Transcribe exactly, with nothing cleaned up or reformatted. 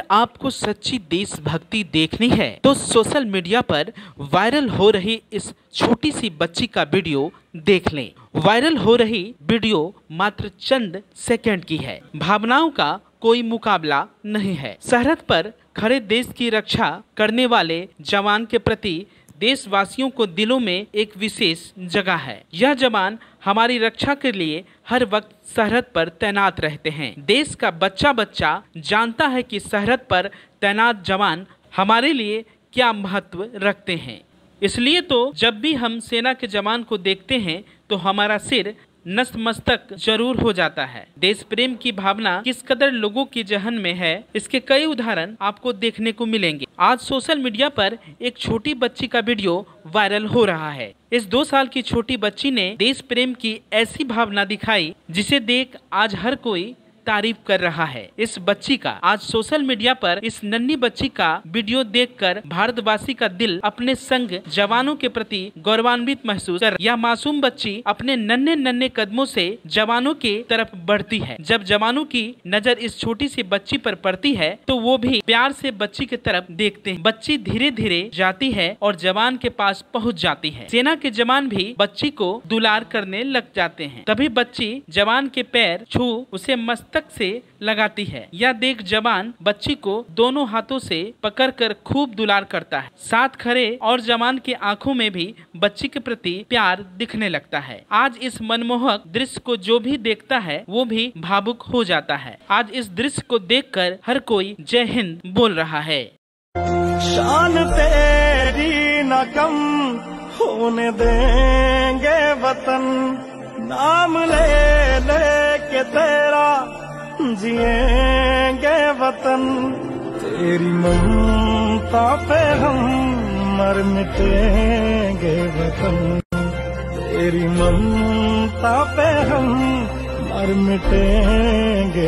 आपको सच्ची देशभक्ति देखनी है तो सोशल मीडिया पर वायरल हो रही इस छोटी सी बच्ची का वीडियो देख लें। वायरल हो रही वीडियो मात्र चंद सेकंड की है। भावनाओं का कोई मुकाबला नहीं है। सरहद पर खड़े देश की रक्षा करने वाले जवान के प्रति देशवासियों को दिलों में एक विशेष जगह है। यह जवान हमारी रक्षा के लिए हर वक्त सरहद पर तैनात रहते हैं। देश का बच्चा बच्चा जानता है कि सरहद पर तैनात जवान हमारे लिए क्या महत्व रखते हैं। इसलिए तो जब भी हम सेना के जवान को देखते हैं तो हमारा सिर नतमस्तक जरूर हो जाता है। देश प्रेम की भावना किस कदर लोगों की जहन में है, इसके कई उदाहरण आपको देखने को मिलेंगे। आज सोशल मीडिया पर एक छोटी बच्ची का वीडियो वायरल हो रहा है। इस दो साल की छोटी बच्ची ने देश प्रेम की ऐसी भावना दिखाई जिसे देख आज हर कोई तारीफ कर रहा है। इस बच्ची का आज सोशल मीडिया पर इस नन्ही बच्ची का वीडियो देखकर भारतवासी का दिल अपने संग जवानों के प्रति गौरवान्वित महसूस कर। यह मासूम बच्ची अपने नन्हे नन्हे कदमों से जवानों की तरफ बढ़ती है। जब जवानों की नजर इस छोटी सी बच्ची पर पड़ती है तो वो भी प्यार से बच्ची की तरफ देखते हैं। बच्ची धीरे धीरे जाती है और जवान के पास पहुँच जाती है। सेना के जवान भी बच्ची को दुलार करने लग जाते हैं। तभी बच्ची जवान के पैर छू उसे मस्त तक से लगाती है। यह देख जवान बच्ची को दोनों हाथों से पकड़कर खूब दुलार करता है। साथ खड़े और जवान की आंखों में भी बच्ची के प्रति प्यार दिखने लगता है। आज इस मनमोहक दृश्य को जो भी देखता है वो भी भावुक हो जाता है। आज इस दृश्य को देखकर हर कोई जय हिंद बोल रहा है। शान तेरी न कम होने देंगे वतन, नाम ले ले के तेरा जिएंगे वतन, तेरी ममता पे हम मर मिटेंगे वतन, तेरी ममता पे हम मर मिटेंगे